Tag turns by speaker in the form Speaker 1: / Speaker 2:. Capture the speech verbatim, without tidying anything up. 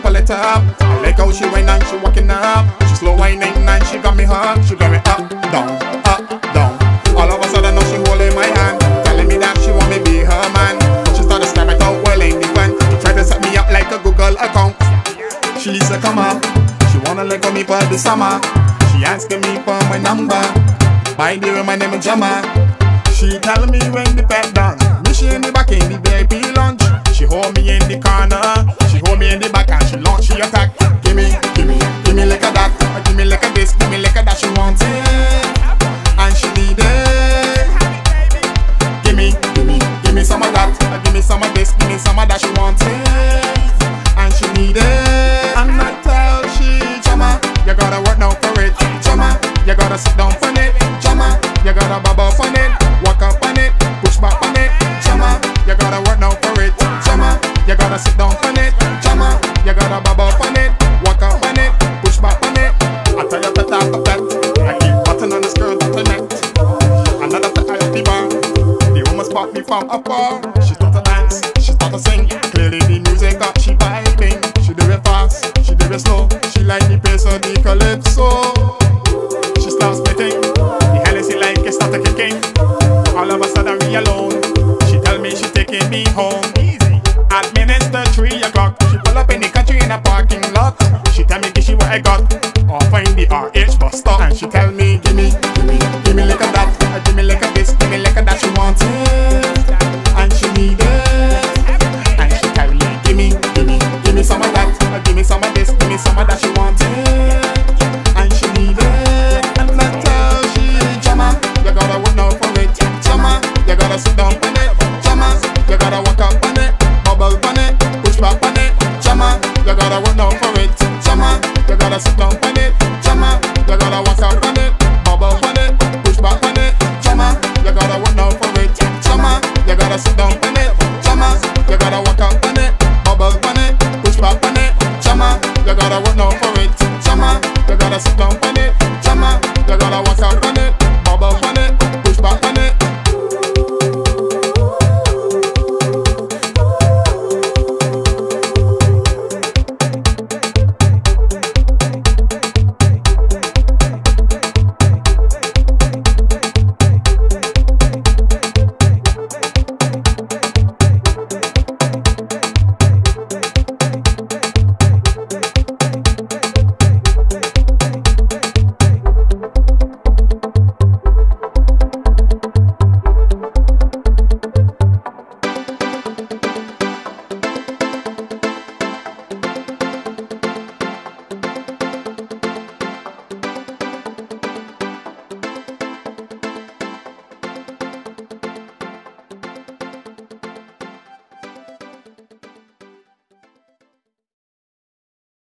Speaker 1: pull it up. I like how she whine and she walking up. She slow whining and she got me hooked. She got me up, down, up, down. All of a sudden now she holding my hand, telling me that she want me be her man. She started staring out well in the fun. Tried to set me up like a Google account. She said come on, she wanna let go me for the summer. She asking me for my number. By the way, my name is Jamma. She tell me when the pet done. Me she in the back in the V I P lunch. She hold me in the corner. She hold me in the back and she launch she attack. Give me, give me, give me like a that. Give me like a this, give me like a that. She wants it and she need it. Give me, give me, give me some of that. Give me some of this, give me some of that. She wants it and she need it. And I tell she, Jamma, you gotta work now for it. Jamma, you gotta sit down for it. Jamma, you gotta bubble for it. Walk up on it, push back on it. Jamma, you gotta work now for it. Jamma, you gotta sit down on it. Jamma, you gotta bubble on it. Walk up on it, push back on it. I tell you to tap a pet. I keep button on the skirt of the net. Another to I the bar. The woman spot me from afar.